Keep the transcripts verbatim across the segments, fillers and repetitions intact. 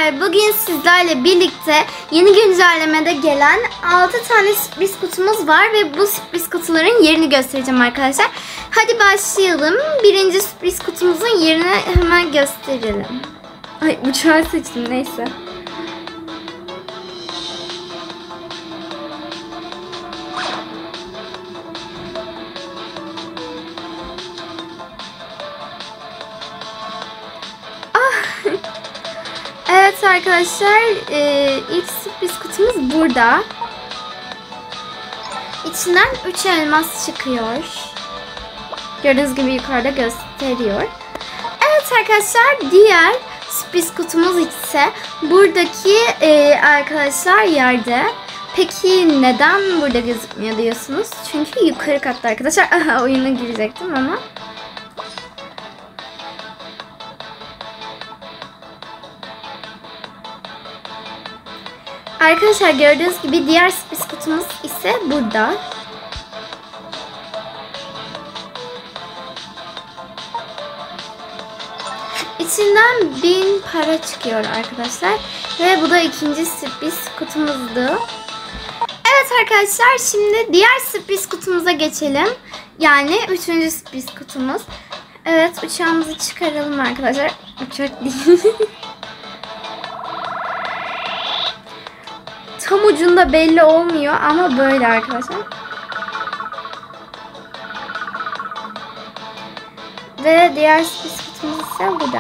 arkadaşlar, bugün sizlerle birlikte yeni güncellemede gelen altı tane sürpriz kutumuz var ve bu sürpriz kutuların yerini göstereceğim arkadaşlar. Hadi başlayalım. Birinci sürpriz kutumuzun yerini hemen gösterelim. Ay, uçağı seçtim, neyse. Evet arkadaşlar, e, ilk sürpriz kutumuz burada. İçinden üç elmas çıkıyor. Gördüğünüz gibi yukarıda gösteriyor. Evet arkadaşlar, diğer sürpriz kutumuz ise buradaki e, arkadaşlar yerde. Peki neden burada gözükmüyor diyorsunuz? Çünkü yukarı katta arkadaşlar. Aha, oyuna girecektim ama. Arkadaşlar gördüğünüz gibi diğer sürpriz kutumuz ise burada. İçinden bin para çıkıyor arkadaşlar. Ve bu da ikinci sürpriz kutumuzdu. Evet arkadaşlar, şimdi diğer sürpriz kutumuza geçelim. Yani üçüncü sürpriz kutumuz. Evet, uçağımızı çıkaralım arkadaşlar. Uçak değil. Tam ucunda belli olmuyor ama böyle arkadaşlar. Ve diğer sürpriz kutumuz ise burada.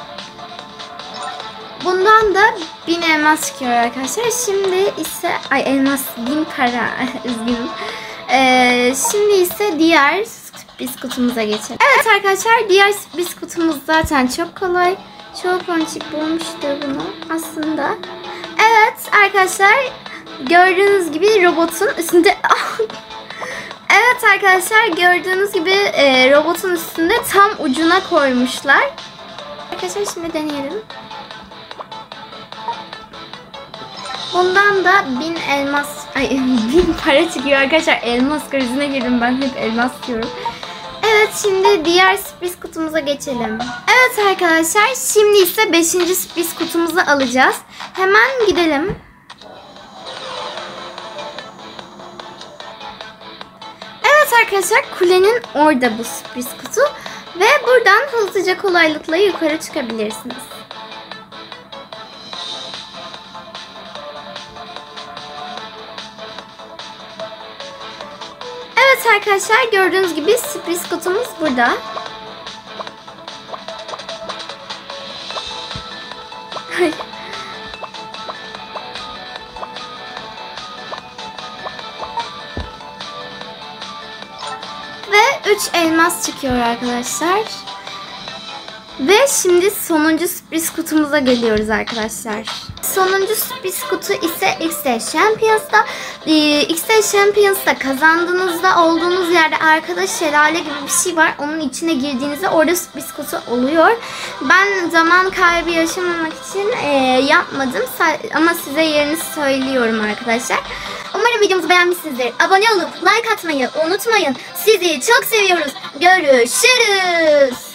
Bundan da bin elmas çıkıyor arkadaşlar. Şimdi ise ay elmas bin para üzgünüm. Ee, şimdi ise diğer sürpriz kutumuza geçelim. Evet arkadaşlar, diğer sürpriz kutumuz zaten çok kolay. Çoğu ponçik bulmuştu bunu aslında. Evet arkadaşlar, gördüğünüz gibi robotun üstünde evet arkadaşlar, gördüğünüz gibi e, robotun üstünde tam ucuna koymuşlar. Arkadaşlar şimdi deneyelim. Bundan da bin elmas ay bin para çıkıyor arkadaşlar. Elmas krizine girdim, ben hep elmas diyorum. Evet, şimdi diğer sürpriz kutumuza geçelim. Evet arkadaşlar, şimdi ise beşinci sürpriz kutumuzu alacağız. Hemen gidelim. Evet arkadaşlar, kulenin orada bu sürpriz kutu. Ve buradan hızlıca kolaylıkla yukarı çıkabilirsiniz. Evet arkadaşlar, gördüğünüz gibi sürpriz kutumuz burada. Ve üç elmas çıkıyor arkadaşlar. Ve şimdi sonuncu sürpriz kutumuza geliyoruz arkadaşlar. Sonuncu sürpriz kutu ise X-Day Champions'ta. Ee, X-Day Champions'ta kazandığınızda olduğunuz yerde arkada şelale gibi bir şey var. Onun içine girdiğinizde orada sürpriz kutu oluyor. Ben zaman kaybı yaşamamak için e, yapmadım. Ama size yerini söylüyorum arkadaşlar. Umarım videomuzu beğenmişsinizdir. Abone olup like atmayı unutmayın. Sizi çok seviyoruz. Görüşürüz.